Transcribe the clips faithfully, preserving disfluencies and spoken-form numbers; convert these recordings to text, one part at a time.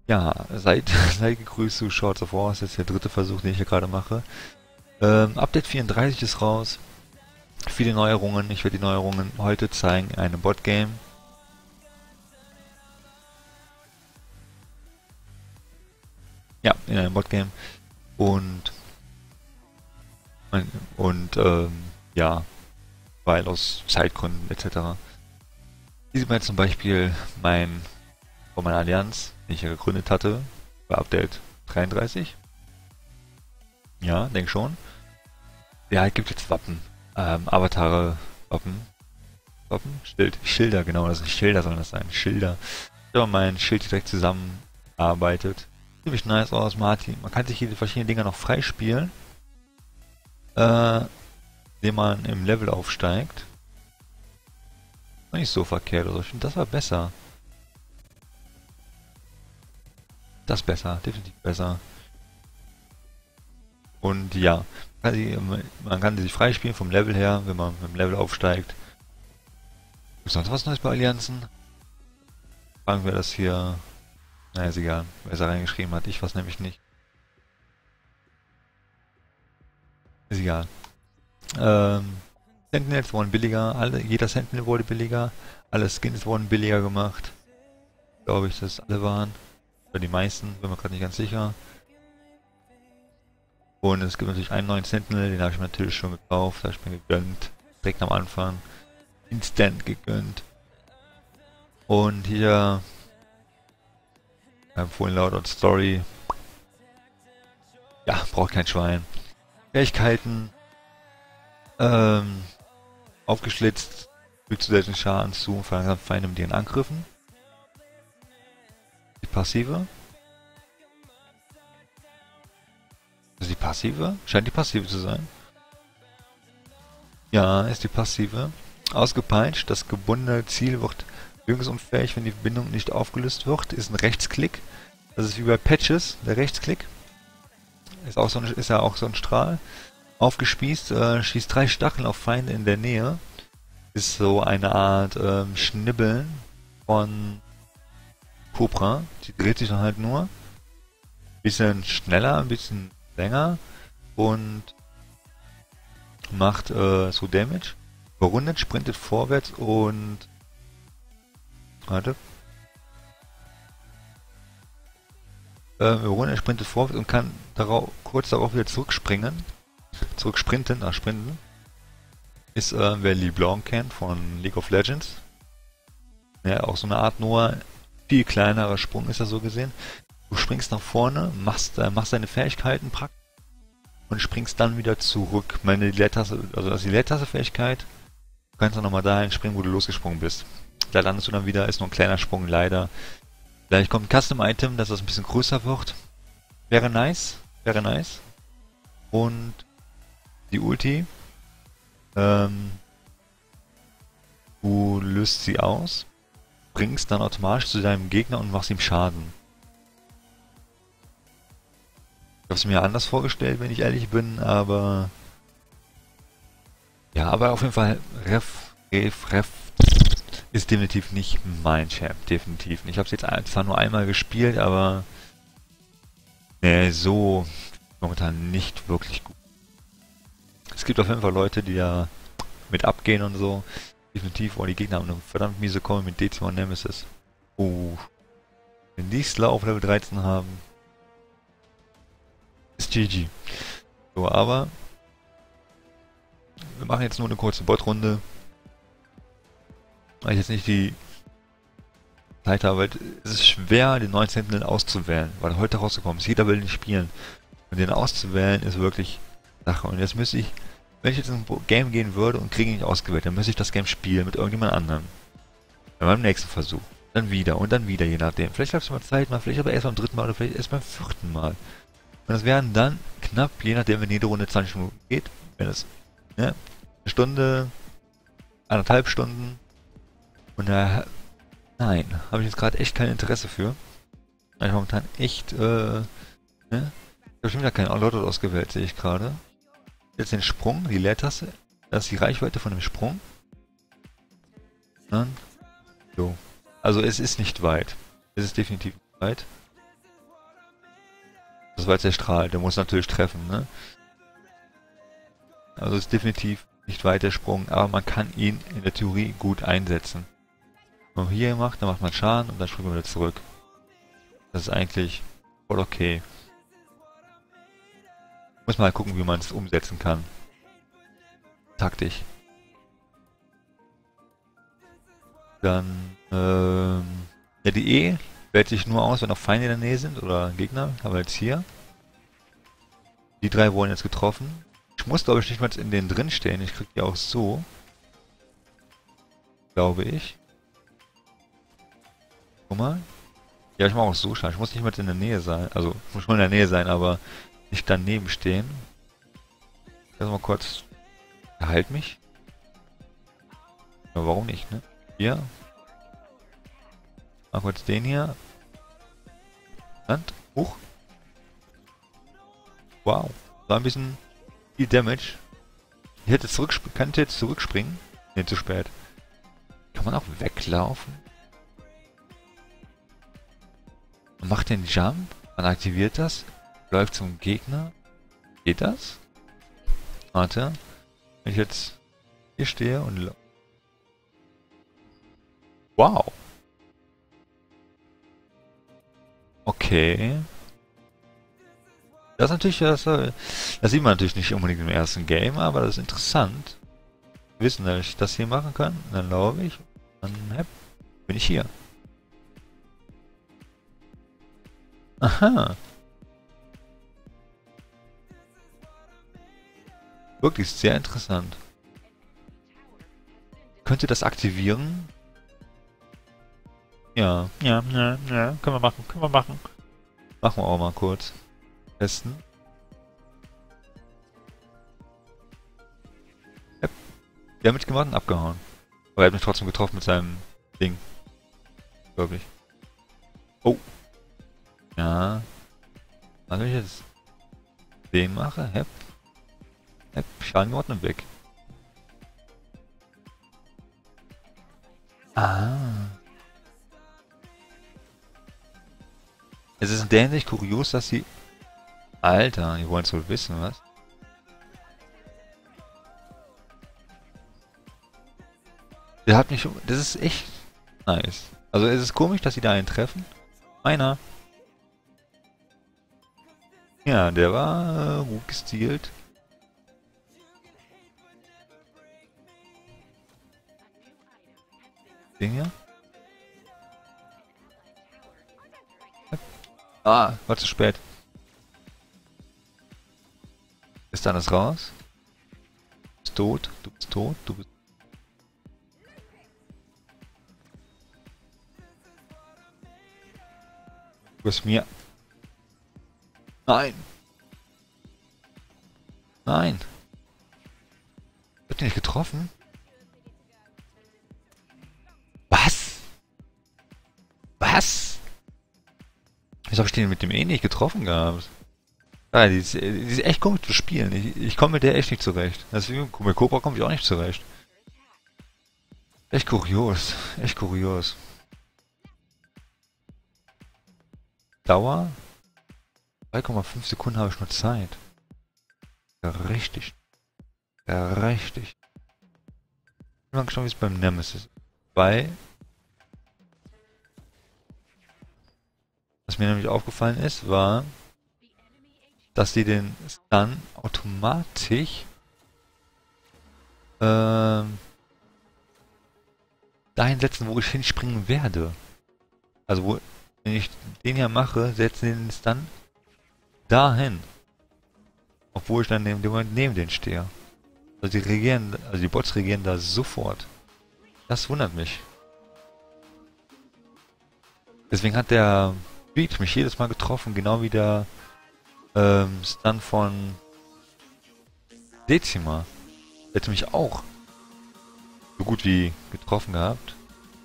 Ja, seid, seid gegrüßt zu Shorts of War. Das ist jetzt der dritte Versuch, den ich hier gerade mache. Ähm, Update vierunddreißig ist raus. Viele Neuerungen. Ich werde die Neuerungen heute zeigen in einem Bot-Game. Ja, in einem Bot-Game. Und, und, ähm, ja, weil aus Zeitgründen et cetera. Hier sieht man jetzt zum Beispiel mein, von meiner Allianz, die ich ja gegründet hatte, bei Update dreiunddreißig. Ja, denk schon. Ja, es gibt jetzt Wappen. Ähm, Avatare, Wappen. Wappen? Schild. Schilder, genau, das sind Schilder sollen das sein. Schilder. Ich habe mein Schild direkt zusammengearbeitet. Ziemlich nice aus, Martin. Man kann sich hier die verschiedenen Dinger noch freispielen. Äh, indem man im Level aufsteigt. Nicht so verkehrt, also ich finde, das war besser. Das besser, definitiv besser. Und ja, man kann sie sich freispielen vom Level her, wenn man mit dem Level aufsteigt. Ist sonst was Neues bei Allianzen? Fragen wir das hier. Na, ist egal, wer es da reingeschrieben hat. Ich was nämlich nicht. Ist egal. Ähm, Sentinels wurden billiger. Alle, jeder Sentinel wurde billiger. Alle Skins wurden billiger gemacht. Glaube ich, dass alle waren. Oder die meisten, bin mir gerade nicht ganz sicher. Und es gibt natürlich einen neuen Sentinel, den habe ich mir natürlich schon gekauft. Da habe ich mir gegönnt. Direkt am Anfang. Instant gegönnt. Und hier empfohlen laut und Story. Ja, braucht kein Schwein. Fähigkeiten. Ähm, aufgeschlitzt. Fügt zusätzlichen Schaden zu und verlangsamt Feinde mit ihren Angriffen. Die passive. Ist die passive? Scheint die passive zu sein. Ja, ist die passive. Ausgepeitscht. Das gebundene Ziel wird bewegungsunfähig, wenn die Bindung nicht aufgelöst wird. Ist ein Rechtsklick. Das ist wie bei Patches, der Rechtsklick. Ist, auch so ein, ist ja auch so ein Strahl. Aufgespießt, äh, schießt drei Stacheln auf Feinde in der Nähe. Ist so eine Art ähm, Schnibbeln von Cobra. Die dreht sich dann halt nur. Bisschen schneller, ein bisschen länger. Und macht äh, so Damage. Überrundet, sprintet vorwärts und... Warte. Äh, überrundet, sprintet vorwärts und kann darauf, kurz darauf wieder zurückspringen. Zurücksprinten, ach sprinten. Ist, äh, wer LeBlanc kennt von League of Legends. Ja, auch so eine Art nur viel kleinerer Sprung ist das so gesehen. Du springst nach vorne, machst, äh, machst deine Fähigkeiten praktisch und springst dann wieder zurück. Meine Leertaste, also das ist die Leertaste-Fähigkeit. Du kannst dann nochmal dahin springen, wo du losgesprungen bist. Da landest du dann wieder, ist nur ein kleiner Sprung leider. Vielleicht kommt ein Custom-Item, dass das ein bisschen größer wird. Wäre nice, wäre nice. Und die Ulti, ähm, du löst sie aus, bringst dann automatisch zu deinem Gegner und machst ihm Schaden. Ich habe es mir anders vorgestellt, wenn ich ehrlich bin, aber... Ja, aber auf jeden Fall, Ref, Ref, Ref ist definitiv nicht mein Champ, definitiv nicht. Ich habe es jetzt zwar nur einmal gespielt, aber... Nee, so momentan nicht wirklich gut. Es gibt auf jeden Fall Leute, die da mit abgehen und so. Definitiv, wo die Gegner haben eine verdammt miese Kombi mit D zwei Nemesis. Oh. Wenn die Slow auf Level dreizehn haben, ist G G. So, aber wir machen jetzt nur eine kurze Bot-Runde. Weil ich jetzt nicht die Zeit habe, weil es ist schwer, den neuen Sentinel auszuwählen, weil heute rausgekommen ist. Jeder will den spielen. Und den auszuwählen ist wirklich Sache. Und jetzt müsste ich, wenn ich jetzt in ein Game gehen würde und kriege ihn nicht ausgewählt, dann müsste ich das Game spielen mit irgendjemand anderem. Bei meinem nächsten Versuch. Dann wieder und dann wieder, je nachdem. Vielleicht habe ich mal Zeit, mal, vielleicht aber erst beim dritten Mal oder vielleicht erst beim vierten Mal. Und das wären dann knapp, je nachdem, wenn jede Runde zwanzig Minuten geht, wenn es, ne, eine Stunde, anderthalb Stunden. Und da, nein, habe ich jetzt gerade echt kein Interesse für. Weil ich momentan echt, äh, ne, ich habe schon wieder keinen Allotted ausgewählt, sehe ich gerade. Jetzt den Sprung, die Leertaste, das ist die Reichweite von dem Sprung. Dann, so. Also es ist nicht weit. Es ist definitiv nicht weit. Das war jetzt der Strahl, der muss natürlich treffen, ne? Also ist definitiv nicht weit der Sprung, aber man kann ihn in der Theorie gut einsetzen. Wenn man hier macht, dann macht man Schaden und dann springt man wieder zurück. Das ist eigentlich voll okay. Muss mal gucken, wie man es umsetzen kann. Taktisch. Dann, ähm, ja, die E wählt sich nur aus, wenn noch Feinde in der Nähe sind oder Gegner. Haben wir jetzt hier. Die drei wurden jetzt getroffen. Ich muss, glaube ich, nicht mal in denen drin stehen. Ich krieg die auch so. Glaube ich. Guck mal. Ja, ich mache auch so schauen. Ich muss nicht mal in der Nähe sein. Also, ich muss schon in der Nähe sein, aber nicht daneben stehen. Erstmal kurz. Erhalt mich. Ja, warum nicht, ne? Hier. Mal kurz den hier. Hand. Hoch. Wow. War ein bisschen viel Damage. Ich hätte zurückspringen. Kann ich jetzt zurückspringen? Ne, zu spät. Kann man auch weglaufen? Man macht den Jump. Man aktiviert das. Läuft zum Gegner. Geht das? Warte. Wenn ich jetzt hier stehe und... Wow. Okay. Das ist natürlich, das, das sieht man natürlich nicht unbedingt im ersten Game, aber das ist interessant. Wissen, dass ich das hier machen kann, dann laufe ich, dann hepp, bin ich hier. Aha. Wirklich sehr interessant. Könnt ihr das aktivieren? Ja, ja, ja, ja, können wir machen, können wir machen. Machen wir auch mal kurz. Testen. Yep. Der hat mitgemacht und abgehauen. Aber er hat mich trotzdem getroffen mit seinem Ding. Wirklich. Oh. Ja. Also wenn ich jetzt den mache, hepp. Hepp, Schaden gemacht und weg. Ah. Es ist in der Hinsicht kurios, dass sie... Alter, die wollen es wohl wissen, was? Der hat mich... Das ist echt nice. Also es ist komisch, dass sie da einen treffen. Einer. Ja, der war äh, gut gestielt. Den hier. Ah, war zu spät. Ist dann das raus? Du bist tot, du bist tot, du bist... Du bist mir... Nein! Nein! Wird nicht getroffen? Was? Was? Wieso habe ich den mit dem eh nicht getroffen gehabt? Ah, die ist, die ist echt komisch zu spielen. Ich, ich komme mit der echt nicht zurecht. Deswegen, mit Cobra komme ich auch nicht zurecht. Echt kurios. Echt kurios. Dauer? drei Komma fünf Sekunden habe ich nur Zeit. Ja, richtig. Ja, richtig. Ich bin mal gespannt, wie es beim Nemesis ist. Weil... Was mir nämlich aufgefallen ist, war... dass sie den Stun automatisch ähm, dahin setzen, wo ich hinspringen werde. Also wo, wenn ich den hier mache, setzen sie den Stun dahin. Obwohl ich dann in dem Moment neben den stehe. Also die reagieren, also die Bots reagieren da sofort. Das wundert mich. Deswegen hat der Beat mich jedes Mal getroffen, genau wie der ähm, Stun von Dezima. Der hätte mich auch so gut wie getroffen gehabt.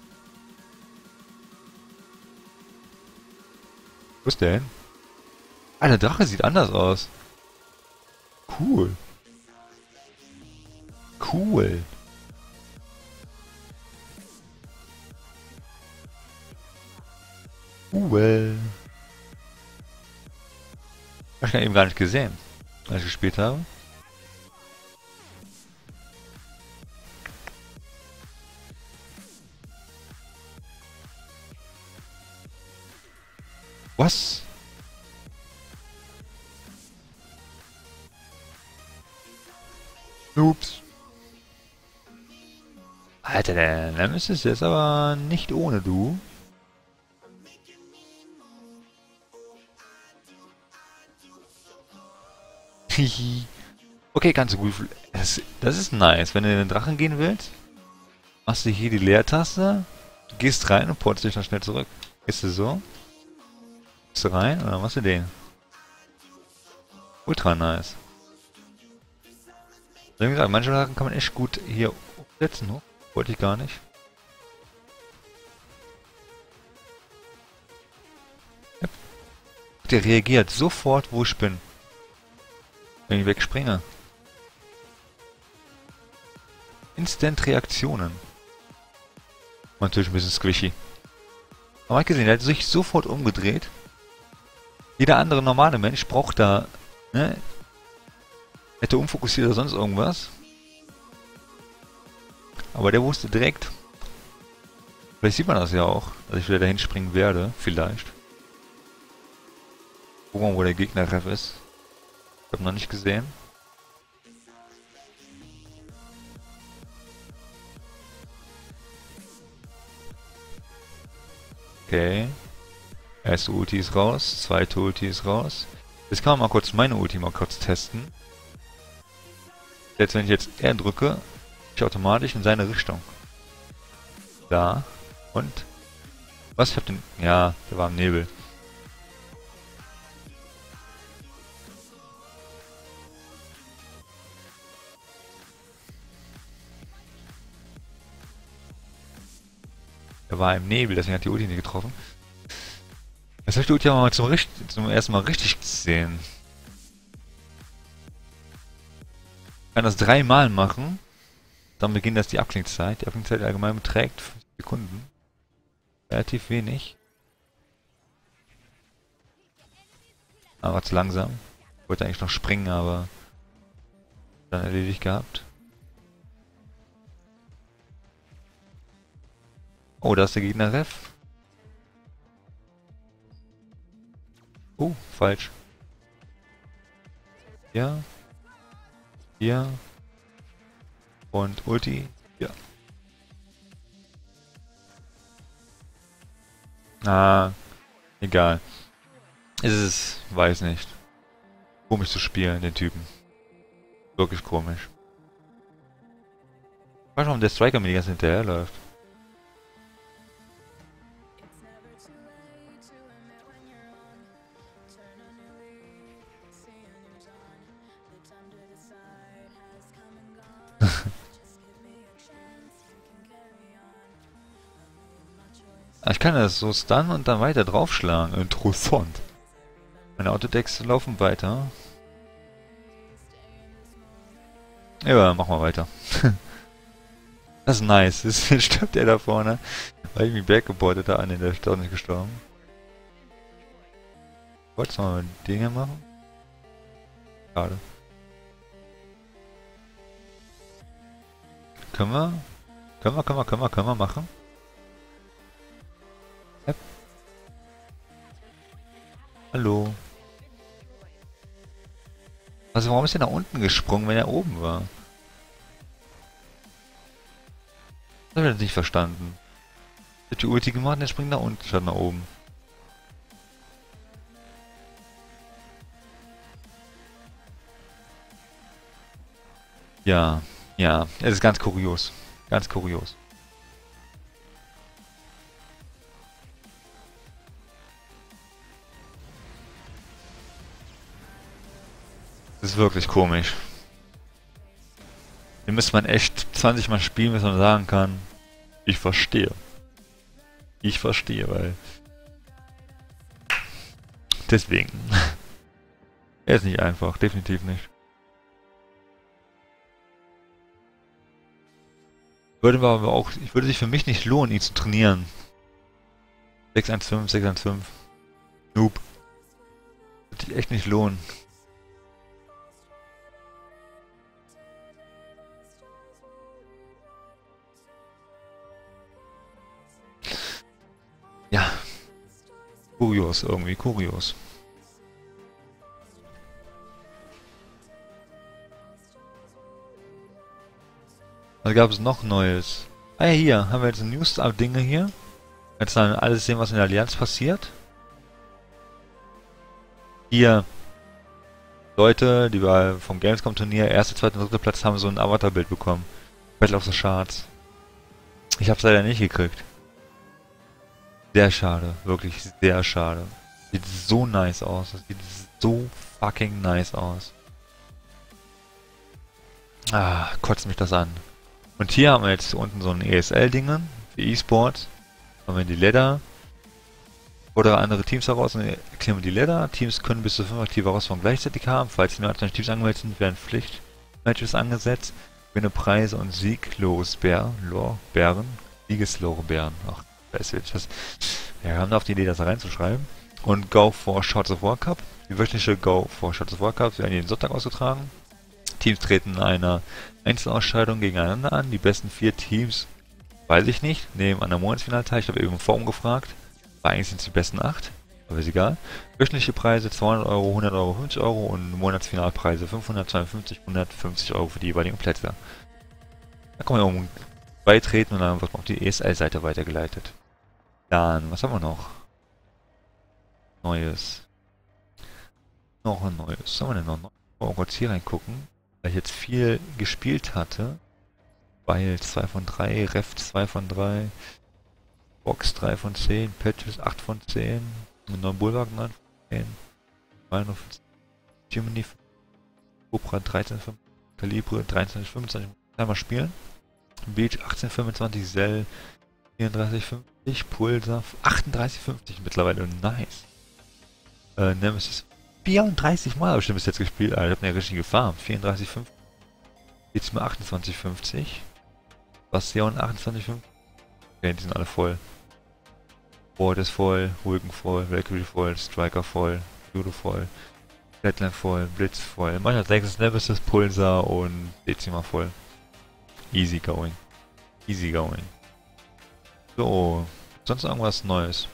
Wo ist der hin? Ah, der Drache sieht anders aus. Cool. Cool. Cool. Hab ich eben gar nicht gesehen, als ich gespielt habe. Was? Ups. Alter, der Nemesis ist jetzt aber nicht ohne, du. Hihi. Okay, ganz gut. Das, das ist nice. Wenn du in den Drachen gehen willst, machst du hier die Leertaste, du gehst rein und portest dich dann schnell zurück. Gehst du so? Gehst du rein und dann machst du den. Ultra nice. Wie gesagt, manche Sachen kann man echt gut hier umsetzen. Hoch. Wollte ich gar nicht. Ja. Der reagiert sofort, wo ich bin. Wenn ich wegspringe. Instant-Reaktionen. Natürlich ein bisschen squishy. Aber man hat gesehen, er hat sich sofort umgedreht. Jeder andere normale Mensch braucht da, ne? Hätte umfokussiert oder sonst irgendwas. Aber der wusste direkt. Vielleicht sieht man das ja auch, dass ich wieder dahin springen werde. Vielleicht. Gucken wir mal, wo der Gegner-Ref ist. Ich habe noch nicht gesehen. Okay. Erste Ulti ist raus, zweite Ulti ist raus. Jetzt kann man mal kurz meine Ulti mal kurz testen. Jetzt, wenn ich jetzt R drücke, ich automatisch in seine Richtung. Da. Und? Was? Ich hab den... Ja, der war im Nebel. Der war im Nebel, deswegen hat die Ulti nicht getroffen. Jetzt habe ich die Ulti aber mal zum, zum ersten Mal richtig gesehen. Ich kann das dreimal machen. Dann beginnt das die Abklingzeit. Die Abklingzeit allgemein beträgt fünf Sekunden. Relativ wenig. Aber zu langsam. Ich wollte eigentlich noch springen, aber dann erledigt gehabt. Oh, da ist der Gegner-Ref. Oh, falsch. Ja. Hier. Und Ulti. Ja. Ah, egal. Ist es, weiß nicht. Komisch zu spielen, den Typen. Wirklich komisch. Ich weiß nicht, warum der Striker mir die ganze Zeit hinterherläuft. Ich kann das so stunnen und dann weiter draufschlagen. Interessant. Meine Autodecks laufen weiter. Ja, machen wir weiter. Das ist nice. Jetzt stirbt er da vorne. Weil ich mich backgeportet habe. Ne, der ist doch nicht gestorben. Wolltest du mal Dinge machen? Schade. Können wir? Können wir, können wir, können wir, können wir machen? Yep. Hallo. Also warum ist er nach unten gesprungen, wenn er oben war? Das habe ich jetzt nicht verstanden. Ich hab die Ulti gemacht und er springt nach unten statt nach oben. Ja, ja, es ist ganz kurios. Ganz kurios. Das ist wirklich komisch. Den müsste man echt zwanzig Mal spielen, bis man sagen kann, ich verstehe. Ich verstehe, weil... Deswegen. Er ist nicht einfach, definitiv nicht. Würde aber auch, ich würde sich für mich nicht lohnen, ihn zu trainieren. sechs eins fünf, sechs eins fünf. Noob. sich echt nicht lohnen. Ja. Kurios irgendwie, kurios. Was gab es noch Neues? Ah ja, hier haben wir jetzt News-Dinge hier. Jetzt dann alles sehen, was in der Allianz passiert. Hier Leute, die bei vom Gamescom-Turnier erste, zweite und dritte Platz haben so ein Avatar-Bild bekommen. Battle of the Shards. Ich hab's leider nicht gekriegt. Sehr schade, wirklich sehr schade. Sieht so nice aus. Das sieht so fucking nice aus. Ah, kotzt mich das an. Und hier haben wir jetzt unten so ein E S L-Dingen für E-Sport. Haben wir die Ladder. Oder andere Teams heraus und erklären wir die Ladder. Teams können bis zu fünf aktive Herausforderungen gleichzeitig haben. Falls mehr als zwanzig Teams angemeldet sind, werden Pflichtmatches angesetzt. Gewinne Preise und Sieglosbeeren. Siegeslorbeeren. Ach, da ist jetzt was. Ja, wir haben auf die Idee, das da reinzuschreiben. Und Go for Shots of War Cup. Die wöchentliche Go for Shots of War Cup werden jeden Sonntag ausgetragen. Teams treten in einer Einzelausscheidung gegeneinander an. Die besten vier Teams, weiß ich nicht, nehmen an der Monatsfinale teil. Ich habe eben im Forum gefragt. Aber eigentlich sind es die besten acht. Aber ist egal. Wöchentliche Preise zweihundert Euro, hundert Euro, fünfzig Euro und Monatsfinalpreise fünfhundert, zweihundertfünfzig, hundertfünfzig Euro für die jeweiligen Plätze. Da kann man ja oben beitreten und dann wird man auf die E S L-Seite weitergeleitet. Dann, was haben wir noch? Neues. Noch ein neues. Was haben wir denn noch? Oh, kurz hier reingucken. Weil ich jetzt viel gespielt hatte. Weil zwei von drei, Ref zwei von drei, Box drei von zehn, Patches acht von zehn, Neubulwark neun von zehn, Rhino Germany, Cobra dreizehn von fünf, Calibre dreizehn von fünfundzwanzig, einmal spielen. Beach achtzehn fünfundzwanzig, Cell vierunddreißig fünfzig, Pulsar achtunddreißig fünfzig mittlerweile, nice. Äh, Nemesis vierunddreißig Mal habe ich bis jetzt gespielt, Alter, ich hab eine richtige Farm, vierunddreißig fünfzig. Jetzt mal achtundzwanzig fünfzig. Bastion achtundzwanzig fünfzig. Okay, die sind alle voll. Ward ist voll, Vulcan voll, Valkyrie voll, Striker voll, Judo voll, Flatline voll, Blitz voll. Manchmal sechs Nemesis, Pulsar und Dezima voll. Easy going. Easy going. So, sonst irgendwas Neues?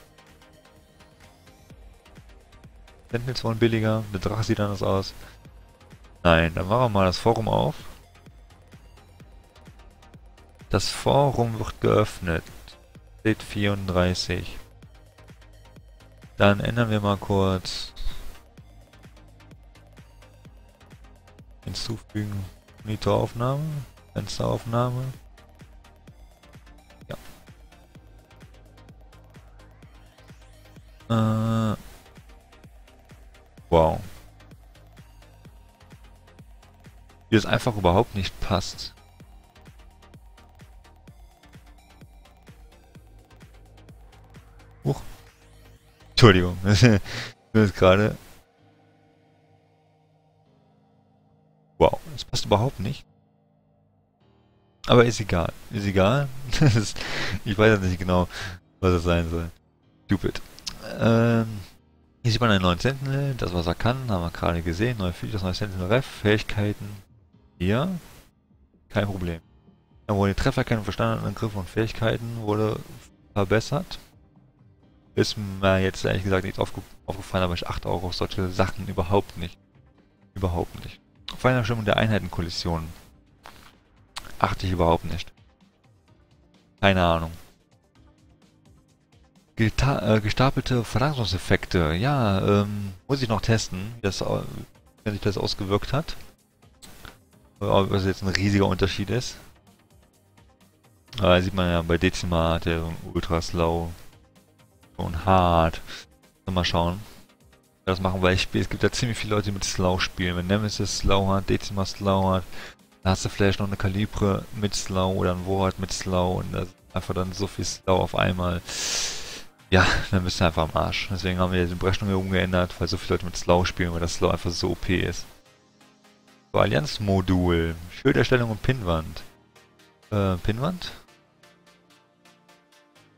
Sentinels wollen billiger, der Drache sieht anders aus. Nein, dann machen wir mal das Forum auf. Das Forum wird geöffnet. Steht vierunddreißig. Dann ändern wir mal kurz. Hinzufügen. Monitoraufnahme. Fensteraufnahme. Ja. Äh. Wow. Wie es einfach überhaupt nicht passt. Huch. Entschuldigung. Das ist gerade. Wow, das passt überhaupt nicht. Aber ist egal. Ist egal. Ist, ich weiß jetzt nicht genau, was das sein soll. Stupid. Ähm, hier sieht man einen neuen Sentinel. Das, was er kann, haben wir gerade gesehen. Neue Features, neue Sentinel Ref. Fähigkeiten. Hier. Kein Problem. Dann wurde die Trefferkennung, Verstandangriff und Fähigkeiten wurde verbessert. Ist mir jetzt ehrlich gesagt nicht aufge aufgefallen, aber ich achte auch auf solche Sachen überhaupt nicht. Überhaupt nicht. Feinabstimmung der Einheitenkollisionen. Achte ich überhaupt nicht. Keine Ahnung. Geta äh, gestapelte Verlangsamungseffekte. Ja, ähm, muss ich noch testen, wie, das, wie sich das ausgewirkt hat. Ob das jetzt ein riesiger Unterschied ist. Aber sieht man ja bei Dezima hat er so ein Ultra Slow. Und hart. Mal schauen. Das machen, weil ich spiele. Es gibt ja ziemlich viele Leute, die mit Slow spielen. Wenn Nemesis Slow hat, Dezima Slow hat, dann hast du vielleicht noch eine Calibre mit Slow oder ein Ward mit Slow und das ist einfach dann so viel Slow auf einmal. Ja, dann bist du einfach am Arsch. Deswegen haben wir die Berechnung hier umgeändert, weil so viele Leute mit Slow spielen, weil das Slow einfach so O P ist. So, Allianz-Modul. Schilderstellung und Pinnwand. Äh, Pinnwand?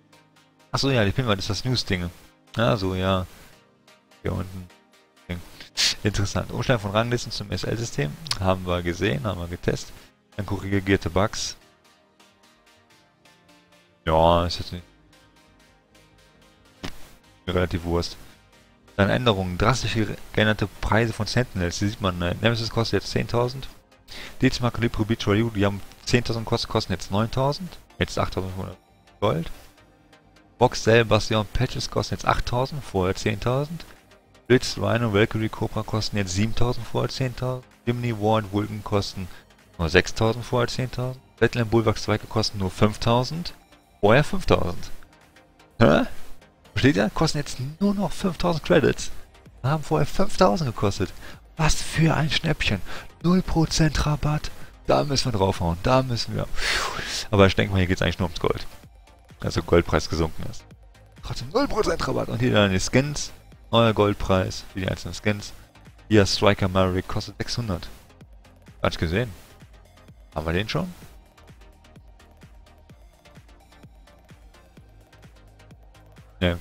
Achso, ja, die Pinnwand ist das News-Ding. Ja, so, ja. Hier unten. Interessant. Umstellen von Ranglisten zum S L-System. Haben wir gesehen, haben wir getestet. Dann korrigierte Bugs. Ja, ist jetzt nicht relativ Wurst. Dann Änderungen. Drastisch geänderte Preise von Sentinels. Die sieht man. Ne? Nemesis kostet jetzt zehntausend. Dezima Calibro Beach Ryu, die haben zehntausend kostet, kosten jetzt neuntausend. Jetzt achttausendfünfhundert Gold. Box Cell Bastion Patches kosten jetzt achttausend, vorher zehntausend. Blitz, Rhino, Valkyrie, Cobra kosten jetzt siebentausend, vorher zehntausend. Jimny, War und Vulcan kosten nur sechstausend, vorher zehntausend. Battleland Bulwark zwei kosten nur fünftausend, vorher fünftausend. Hä? Versteht ihr? Kosten jetzt nur noch fünftausend Credits. Haben vorher fünftausend gekostet. Was für ein Schnäppchen. null Prozent Rabatt. Da müssen wir draufhauen. Da müssen wir. Aber ich denke mal, hier geht es eigentlich nur ums Gold. Also Goldpreis gesunken ist. Trotzdem null Prozent Rabatt. Und hier dann die Skins. Neuer Goldpreis für die einzelnen Skins. Hier Striker Maverick kostet sechshundert. Hat ich gesehen. Haben wir den schon? Ne.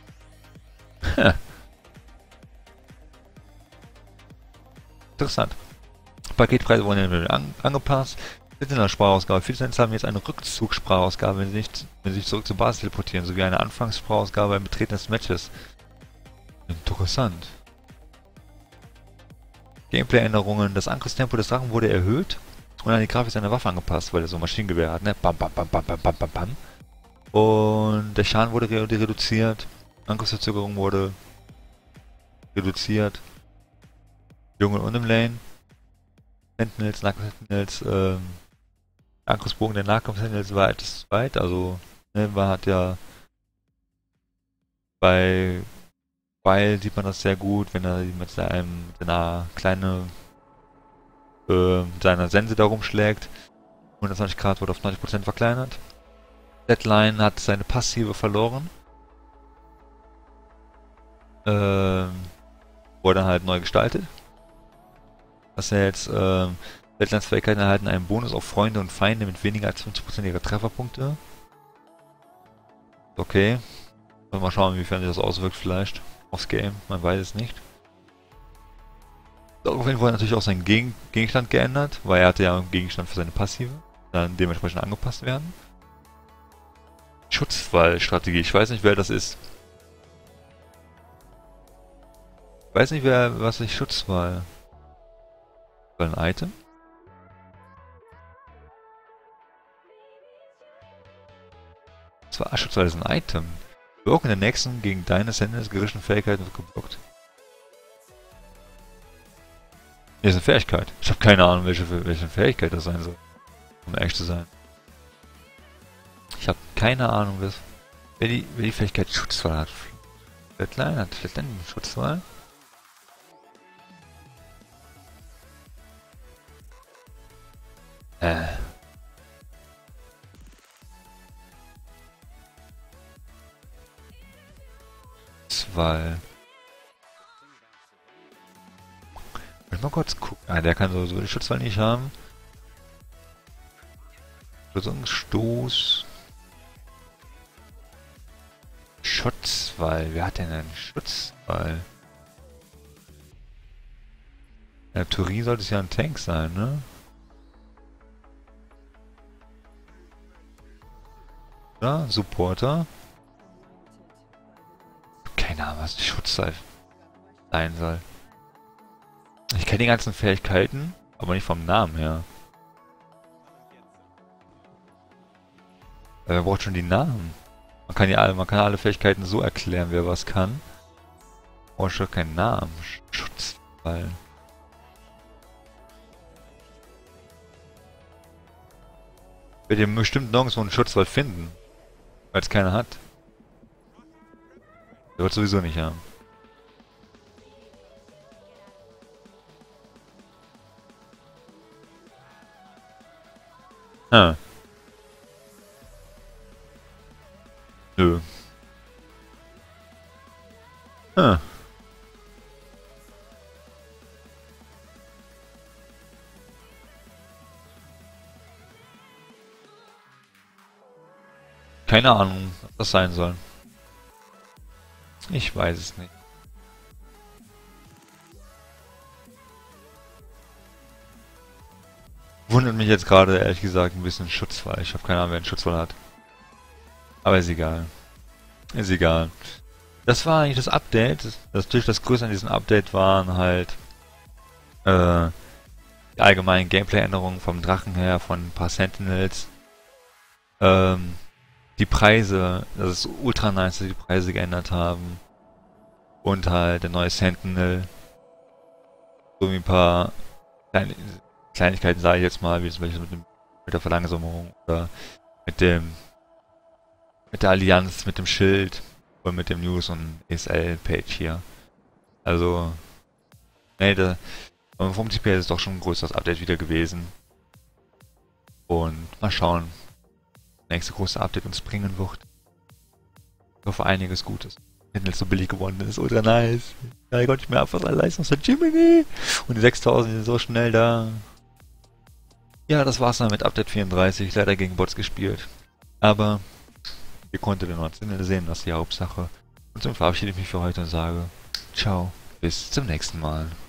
Interessant. Paketpreise wurden an, angepasst. Sind in der Sprachausgabe. Viele Sender haben jetzt eine Rückzugssprachausgabe, wenn sie, nicht, wenn sie sich zurück zur Basis teleportieren, sowie eine Anfangssprachausgabe beim Betreten des Matches. Interessant. Gameplay-Änderungen. Das Angriffstempo des Drachen wurde erhöht und an die Grafik seiner Waffe angepasst, weil er so ein Maschinengewehr hat, ne? Bam, bam, bam, bam, bam, bam, bam, bam. Und der Schaden wurde re reduziert. Angriffsverzögerung wurde reduziert. Jungle und im Lane. Sentinels, Nahkampf-Sentinels, ähm, Angriffsbogen der Nahkampf-Sentinels war etwas weit, also, ne, man hat ja bei Weil sieht man das sehr gut, wenn er mit seinem, mit einer kleinen, äh, mit seiner Sense da rumschlägt. hundertzwanzig Grad wurde auf neunzig Prozent verkleinert. Deadline hat seine Passive verloren. Ähm, wurde halt neu gestaltet. Dass er jetzt, ähm, Deadlines Fähigkeiten erhalten einen Bonus auf Freunde und Feinde mit weniger als fünfzig Prozent ihrer Trefferpunkte. Okay. Mal schauen, inwiefern sich das auswirkt vielleicht aufs Game, man weiß es nicht. Daraufhin wurde natürlich auch sein Gegen Gegenstand geändert, weil er hatte ja einen Gegenstand für seine Passive, dann dementsprechend angepasst werden. Schutzwallstrategie, ich weiß nicht, wer das ist. Ich weiß nicht, wer, was ich Schutzwall... Ein Item? Zwar Schutzwall ist ein Item. Wirken der nächsten gegen deine Sentinels gerichteten Fähigkeiten wird geblockt. Hier ist eine Fähigkeit. Ich habe keine Ahnung, welche, welche Fähigkeit das sein soll. Um ehrlich zu sein. Ich habe keine Ahnung, wer, wer, die, wer die Fähigkeit Schutzwall hat. Flatline hat Flatline Schutzwall. Äh. Weil. Ich mal kurz gucken. Ah, der kann sowieso die Schutzwall nicht haben. Stoß. Schutzwall. Wer hat denn einen Schutzwall? Ja, Turin sollte es ja ein Tank sein, ne? Ja, Supporter. Keine Ahnung, was die Schutzwall sein soll. Ich kenne die ganzen Fähigkeiten, aber nicht vom Namen her. Wer braucht schon die Namen? Man kann ja alle, man kann alle Fähigkeiten so erklären, wer was kann. Braucht schon keinen Namen. Schutzwall. Ich werde hier bestimmt nirgendwo einen Schutzwall finden. Weil es keiner hat. Der wird sowieso nicht haben. Ah. Nö. Ah. Keine Ahnung, was das sein soll. Ich weiß es nicht. Wundert mich jetzt gerade, ehrlich gesagt, ein bisschen Schutzwall. Ich habe keine Ahnung, wer einen Schutzwall hat. Aber ist egal. Ist egal. Das war eigentlich das Update. Das, natürlich das Größte an diesem Update waren halt äh, die allgemeinen Gameplay-Änderungen vom Drachen her, von ein paar Sentinels. Ähm, die Preise, das ist ultra nice, dass sie die Preise geändert haben. Und halt der neue Sentinel. So wie ein paar kleine Kleinigkeiten, sage ich jetzt mal, wie zum Beispiel mit, dem, mit der Verlangsamung oder mit dem mit der Allianz, mit dem Schild und mit dem News- und E S L-Page hier. Also, nee, der, vom Prinzip her ist es doch schon ein größeres Update wieder gewesen. Und mal schauen, das nächste große Update uns bringen wird. Ich hoffe, einiges Gutes. Wenn es so billig geworden ist, ultra nice. Ja, ich konnte nicht mehr abfassen, Leistung von Jiminy. Und die sechstausend sind so schnell da. Ja, das war's dann mit Update vierunddreißig. Leider gegen Bots gespielt. Aber ihr konntet den neunzehn sehen, das ist die Hauptsache. Und dann verabschiede ich mich für heute und sage ciao, bis zum nächsten Mal.